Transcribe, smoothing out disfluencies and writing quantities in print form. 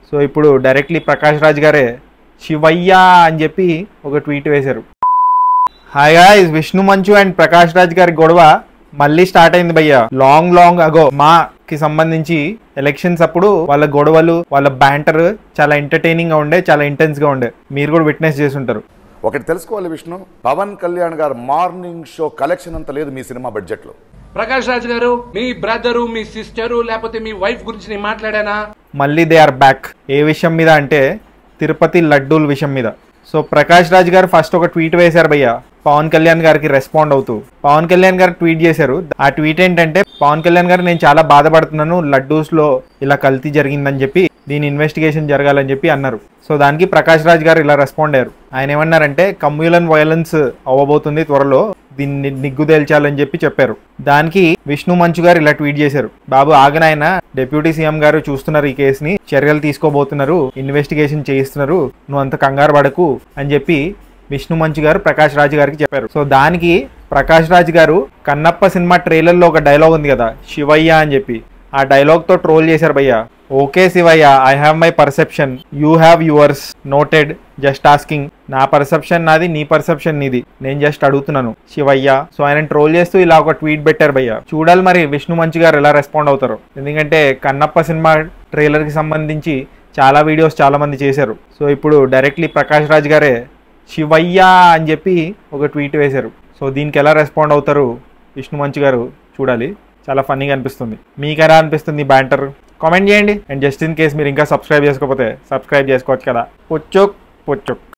So ఇప్పుడు directly Prakash Raj గారే శివయ్య అని చెప్పి ఒక ట్వీట్ వేశారు. హాయ్ గాయ్స్, విష్ణు మంచు అండ్ ప్రకాష్ రాజ్ గారి గొడవ మళ్ళీ స్టార్ట్ అయింది భయ్య. లాంగ్ అగో మాకి సంబంధించి ఎలక్షన్స్ అప్పుడు వాళ్ళ గొడవలు, వాళ్ళ బ్యాంటర్ చాలా ఎంటర్టైనింగ్ గా ఉండే, చాలా ఇంటెన్స్ గా ఉండే. మీరు కూడా విట్నెస్ చేసి ఉంటారు. ఒకటి తెలుసుకోవాలి విష్ణు, పవన్ కళ్యాణ్ గారు మార్నింగ్ షో కలెక్షన్ అంత లేదు మీ సినిమా బడ్జెట్ లో. ప్రకాష్ రాజ్ గారు, మీ బ్రదరు, మీ సిస్టరు, లేకపోతే మీ వైఫ్ గురించి నేను మాట్లాడానా? మళ్ళీ దే ఆర్ బ్యాక్. ఏ విషయం మీద అంటే తిరుపతి లడ్డూల విషయం మీద. సో ప్రకాష్ రాజ్ గారు ఫస్ట్ ఒక ట్వీట్ వేశారు భయ్య, పవన్ కళ్యాణ్ గారికి రెస్పాండ్ అవుతూ. పవన్ కళ్యాణ్ గారు ట్వీట్ చేశారు. ఆ ట్వీట్ ఏంటంటే, పవన్ కళ్యాణ్ గారు నేను చాలా బాధపడుతున్నాను, లడ్డూస్ లో ఇలా కల్తీ జరిగిందని చెప్పి దీని ఇన్వెస్టిగేషన్ జరగాలని చెప్పి అన్నారు. సో దానికి ప్రకాష్ రాజ్ గారు ఇలా రెస్పాండ్ అయ్యారు. ఆయన ఏమన్నారంటే కమ్యూనల్ వైలెన్స్ అవ్వబోతుంది త్వరలో, దీన్ని నిగ్గు తేల్చాలని చెప్పి చెప్పారు. దానికి విష్ణు మంచు గారు ఇలా ట్వీట్ చేశారు, బాబు ఆగనాయన, డిప్యూటీ సీఎం గారు చూస్తున్నారు, ఈ కేసుని చర్యలు తీసుకోబోతున్నారు, ఇన్వెస్టిగేషన్ చేయిస్తున్నారు, నువ్వు అంత కంగారు పడకు అని చెప్పి విష్ణు మంచు గారు ప్రకాష్ రాజ్ గారికి చెప్పారు. సో దానికి ప్రకాష్ రాజ్ గారు కన్నప్ప సినిమా ట్రైలర్ లో ఒక డైలాగ్ ఉంది కదా, శివయ్య అని చెప్పి, ఆ డైలాగ్ తో ట్రోల్ చేశారు భయ్య. Okay Shivayya, I have my perception, you have yours, noted, just asking. నా పర్సెప్షన్ నాది, నీ పర్సెప్షన్ నీది, నేను జస్ట్ అడుగుతున్నాను శివయ్య. సో ఆయన ట్రోల్ చేస్తూ ఇలా ఒక ట్వీట్ పెట్టారు భయ్య. చూడాలి మరి విష్ణు మంచు గారు ఎలా రెస్పాండ్ అవుతారు. ఎందుకంటే కన్నప్ప సినిమా ట్రైలర్ కి సంబంధించి చాలా వీడియోస్ చాలా మంది చేశారు. సో ఇప్పుడు డైరెక్ట్లీ ప్రకాష్ రాజ్ గారే శివయ్య అని చెప్పి ఒక ట్వీట్ వేశారు. సో దీనికి ఎలా రెస్పాండ్ అవుతారు విష్ణు మంచు గారు చూడాలి. చాలా ఫన్నీగా అనిపిస్తుంది. మీకు ఎలా అనిపిస్తుంది బ్యాంటర్? కామెంట్ చేయండి. అండ్ జస్ట్ ఇన్ కేస్ మీరు ఇంకా సబ్స్క్రైబ్ చేసుకోకపోతే సబ్స్క్రైబ్ చేసుకోవచ్చు కదా. పొచ్చోక్.